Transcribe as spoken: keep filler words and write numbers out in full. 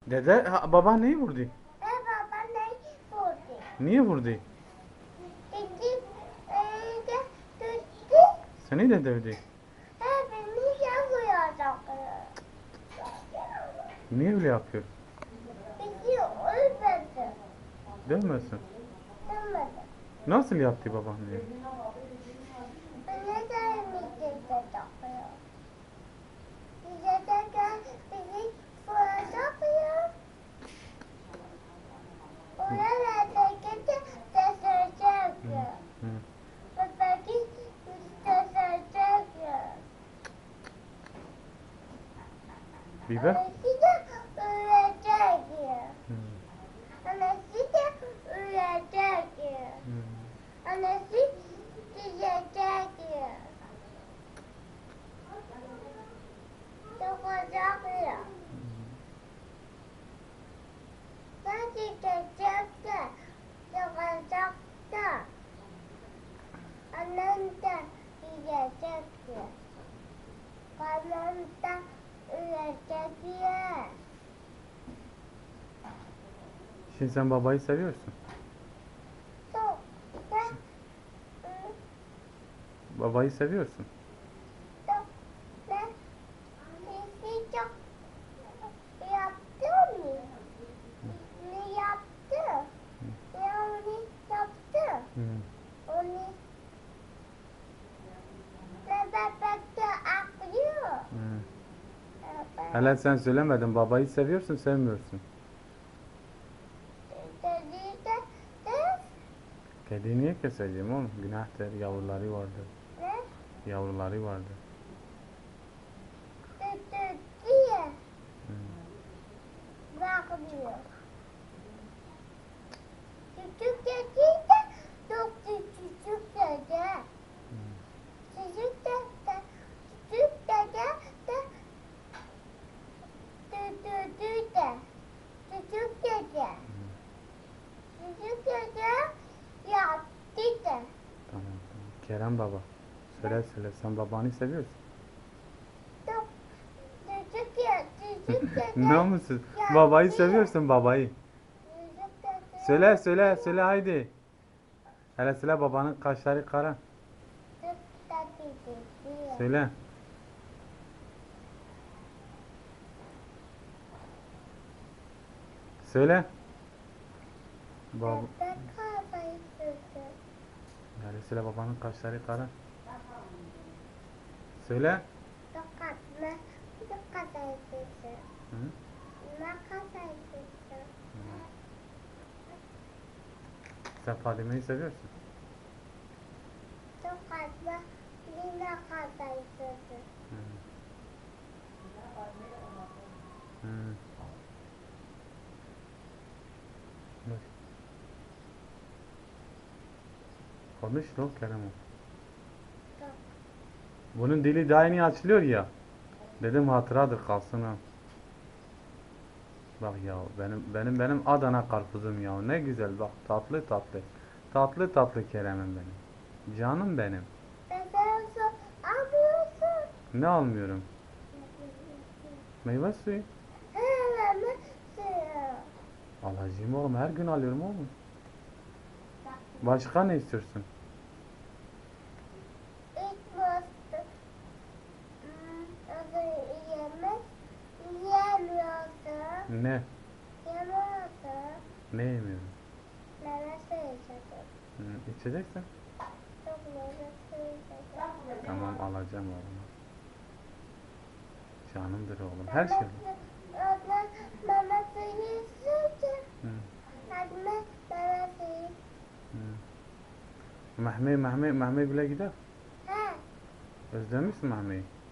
Dede, ha, baba neyi vurdu? E baba ne vurdu? Niye vurdu? Dedi evde tuttu. Seni de dövdü. E beni yakıyacak. Niye öyle yapıyor? Bizi öldürdü. Dövmesin. Demedi. Nasıl yaptı baban diye? Beni de emniyete takıyor. Bize de gel bizi vuracak ya. Oralarda gidip gösterecek Hı, ya. hı. Ve belki gösterecek ya. Biber? Annesi de ölecek ya. Hı, Annesi de ölecek ya. hı. Annesi diyecek ya. Dokacak ya. Ben diyecek de dokacak da. Annem de diyecek ya. Annem de ölecek ya. Şimdi sen babayı seviyorsun. Çok ben Babayı seviyorsun. çok ben sesi çok yaptı mı? Ne yaptı? Ne onu yaptı? Hı. Onu ne bebekte akıyor. Hı. Ben Hele sen söylemedin, babayı seviyorsun, sevmiyorsun. dedi de de Kediyi niye keseceğim oğlum? Günahtır, yavruları vardır. ne Yavruları vardır. dedi diye Hı. bakmıyor. Küçük dedi de çok küçük dedi. Küçük de küçük dede de düdüdü de küçük dede küçük dede yaptı da. Tamam, tamam. Kerem baba. Söyle söyle, sen babanı seviyorsun. Çok küçük ya küçük dede Namussuz. yaptı. Babayı seviyorsun, babayı. Küçük dede Söyle söyle söyle haydi. Hele söyle, babanın kaşları kara. küçük dede dedi. Söyle. Söyle. Baba. Bebek kafayı sürdü. Hele söyle, babanın kaşları kara. Söyle. Tokatma tokatayı sürdü. Hı? Makasayı sürdü. Sen Fadime'yi seviyorsun. Tokatma bir makasayı sürdü. Hı. Hı. Dur. Konuş lan Kerem o. Çok Bunun dili daha yeni açılıyor ya. Dedim hatıradır kalsın ha. Bak ya, benim benim benim Adana karpuzum ya. Ne güzel bak, tatlı tatlı. Tatlı tatlı Kerem'im benim. Canım benim. bebeğiyorsun, almıyorsun. Ne almıyorum? Meyve suyu. Hemen suyu. Alacağım oğlum, her gün alıyorum oğlum. Başka ne istiyorsun? İlk bastı. Hmm, o da yemez. Yemiyorsun. Ne? Yemiyorsun. Ne yemiyorum? Meyve suyu içecek. Hı, içeceksen. Çok meyve suyu içecek. Tamam, alacağım oğlum. Canımdır oğlum. Her şey. Ondan meyve suyu içecek. Hı, Hadi meyve suyu. hı. Mehmet Mehmet Mehmet bile gider. Ha, Özlemişsin Mehmet'i.